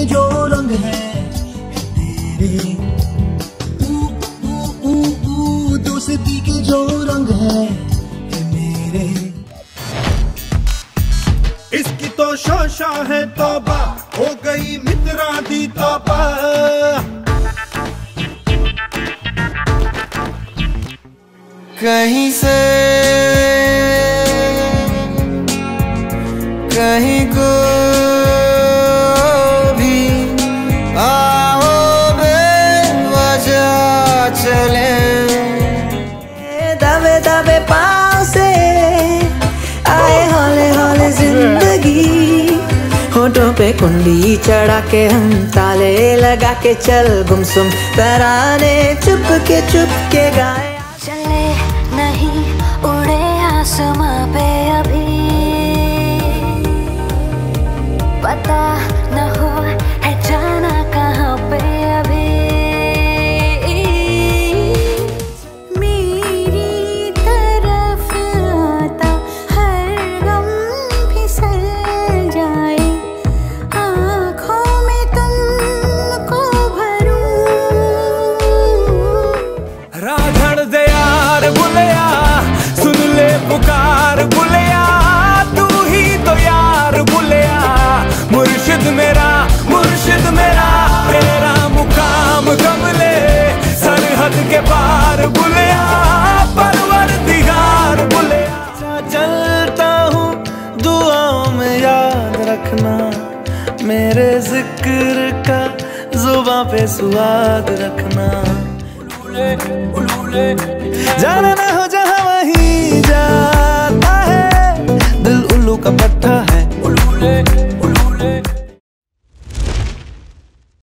के जो रंग है तेरे, दोस्ती के जो रंग है मेरे। इसकी तो शोशा है तौबा, हो गई मित्रा दी तौबा। कहीं से कहीं को भी आओ बेवजह चले, दबे दबे पाँव से आए हौले हौले जिंदगी। होठों पे कुंडी चढ़ा के हम ताले लगा के चल गुमसुम तराने चुप के गाए। चले नहीं उड़े आसमां पे अभी, पता न हो है जाना कहाँ पे अभी। मेरी तरफ आता हर गम फिसल जाए, आँखों में तुमको भरूं। राधड़ दे यार बुलिया, सुन ले पुकार बुलिया, तू ही तो यार बुलिया। मुर्शिद मेरा तेरा मुकाम कमले, सरहद के पार बुलिया, परवरदिगार बुलिया। चलता हूँ दुआओं में याद रखना, मेरे जिक्र का जुबां पे स्वाद रखना। जाना ना हो जहाँ वहीं जाता है, दिल उल्लू का पट्टा है।